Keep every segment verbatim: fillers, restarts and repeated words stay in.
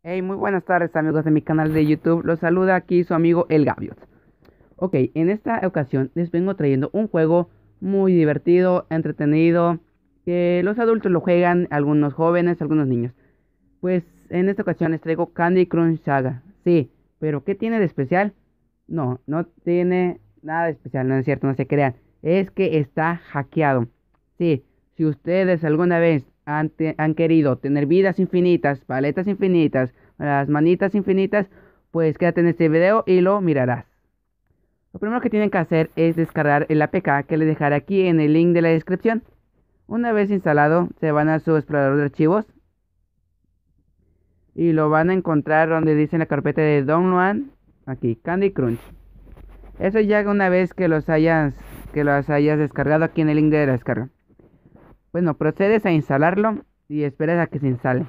Hey, muy buenas tardes amigos de mi canal de YouTube, los saluda aquí su amigo El Gaviot. Ok, en esta ocasión les vengo trayendo un juego muy divertido, entretenido, que los adultos lo juegan, algunos jóvenes, algunos niños. Pues en esta ocasión les traigo Candy Crush Saga. Sí, pero ¿qué tiene de especial? No, no tiene nada de especial, no es cierto, no se crean. Es que está hackeado. Sí, si ustedes alguna vez han, te- han querido tener vidas infinitas, paletas infinitas, las manitas infinitas, pues quédate en este video y lo mirarás. Lo primero que tienen que hacer es descargar el A P K que les dejaré aquí en el link de la descripción. Una vez instalado, se van a su explorador de archivos y lo van a encontrar donde dice en la carpeta de Download, aquí, Candy Crunch. Eso ya una vez que los hayas, que los hayas descargado aquí en el link de la descarga. Bueno, procedes a instalarlo y esperas a que se instale.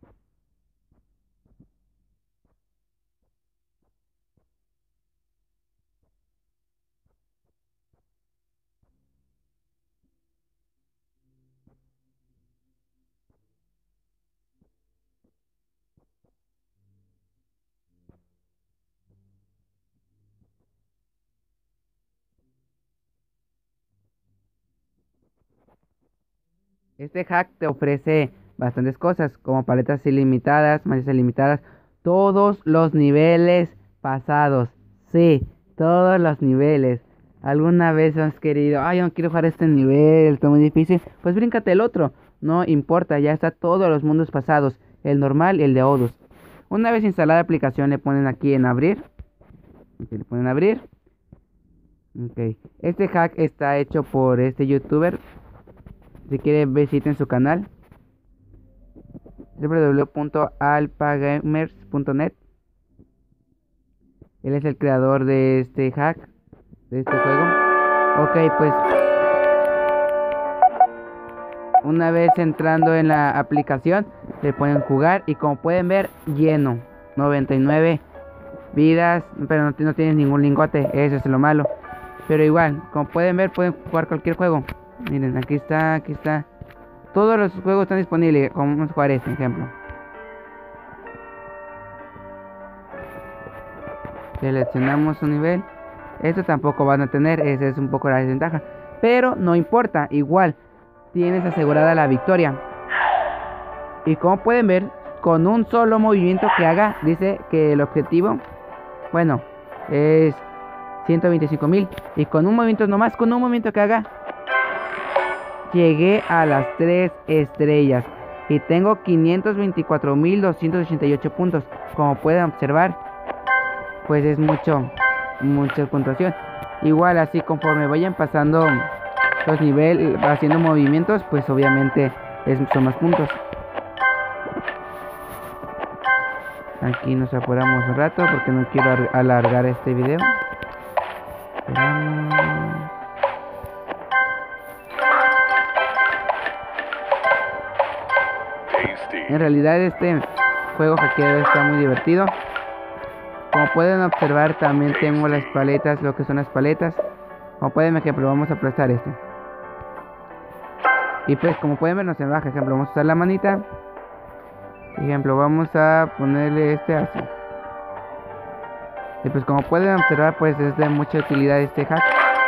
Este hack te ofrece bastantes cosas, como paletas ilimitadas, mallas ilimitadas, todos los niveles pasados. Sí, todos los niveles. ¿Alguna vez has querido, ay, yo no quiero jugar este nivel, está muy difícil? Pues bríncate el otro, no importa, ya está todos los mundos pasados, el normal y el de Odus. Una vez instalada la aplicación, le ponen aquí en abrir. Aquí le ponen abrir. Ok, este hack está hecho por este youtuber. Si quiere visiten su canal w w w punto alpagamers punto net. Él es el creador de este hack, de este juego. Ok, pues una vez entrando en la aplicación, le pueden jugar y como pueden ver, lleno, noventa y nueve vidas, pero no, no tienes ningún lingote, eso es lo malo. Pero igual, como pueden ver, pueden jugar cualquier juego. Miren, aquí está, aquí está. Todos los juegos están disponibles. Como vamos a jugar este ejemplo. Seleccionamos un nivel. Esto tampoco van a tener. Esa es un poco la desventaja. Pero no importa. Igual tienes asegurada la victoria. Y como pueden ver, con un solo movimiento que haga, dice que el objetivo, bueno, es ciento veinticinco mil. Y con un movimiento nomás, con un movimiento que haga, llegué a las tres estrellas y tengo quinientos veinticuatro mil doscientos ochenta y ocho puntos. Como pueden observar, pues es mucho, mucha puntuación. Igual así conforme vayan pasando los niveles, haciendo movimientos, pues obviamente es, son más puntos. Aquí nos apuramos un rato porque no quiero alargar este video. Esperamos. En realidad este juego hackeado está muy divertido. Como pueden observar, también tengo las paletas, lo que son las paletas. Como pueden ver, ejemplo, vamos a aplastar este. Y pues como pueden ver, nos baja. Ejemplo, vamos a usar la manita. Ejemplo, vamos a ponerle este así. Y pues como pueden observar, pues es de mucha utilidad este hack.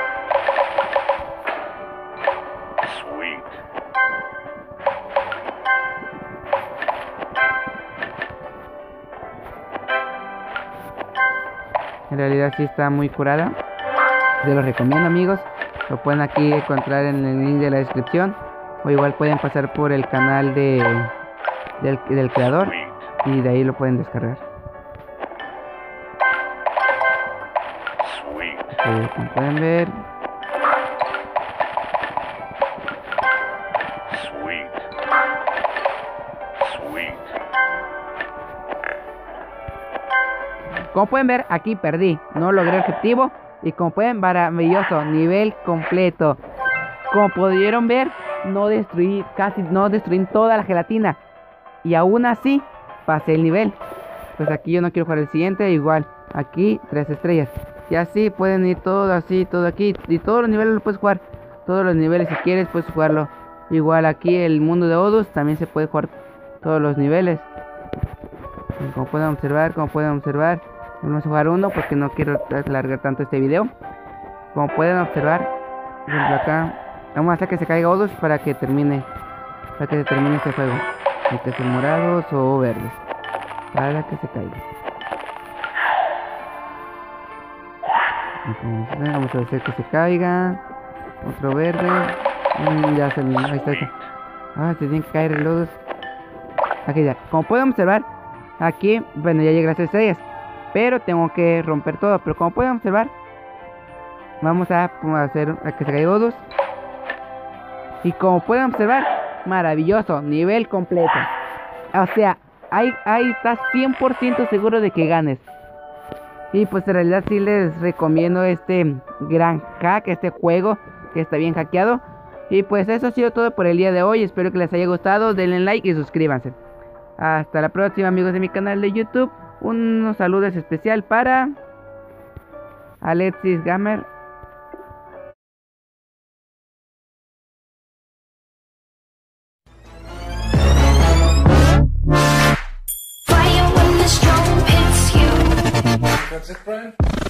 En realidad sí está muy curada. Se los recomiendo amigos. Lo pueden aquí encontrar en el link de la descripción. O igual pueden pasar por el canal de del, del creador. Y de ahí lo pueden descargar. Eh, como pueden ver. Como pueden ver, aquí perdí, no logré el objetivo. Y como pueden, maravilloso, nivel completo. Como pudieron ver, no destruí, casi no destruí toda la gelatina. Y aún así, pasé el nivel. Pues aquí yo no quiero jugar el siguiente, igual, aquí, tres estrellas. Y así pueden ir todo así, todo aquí. Y todos los niveles lo puedes jugar. Todos los niveles si quieres puedes jugarlo. Igual aquí el mundo de Odus también se puede jugar todos los niveles. Como pueden observar, como pueden observar, vamos a jugar uno porque no quiero alargar tanto este video. Como pueden observar, por ejemplo acá, vamos a hacer que se caiga Odus para que termine, para que se termine este juego. Hay que ser morados o verdes para que se caiga. Entonces, vamos a hacer que se caiga. Otro verde. Mm, ya se ahí está, ahí está. Ah, se tiene que caer el Odus. Aquí ya. Como pueden observar, aquí, bueno, ya llegué a las estrellas, pero tengo que romper todo. Pero como pueden observar, vamos a hacer a que se caiga Odus. Y como pueden observar, maravilloso, nivel completo. O sea, ahí, ahí estás cien por ciento seguro de que ganes. Y pues en realidad sí les recomiendo este gran hack, este juego que está bien hackeado. Y pues eso ha sido todo por el día de hoy. Espero que les haya gustado. Denle like y suscríbanse. Hasta la próxima, amigos de mi canal de YouTube. Unos saludos especial para Alexis Gamer. That's it, Brian?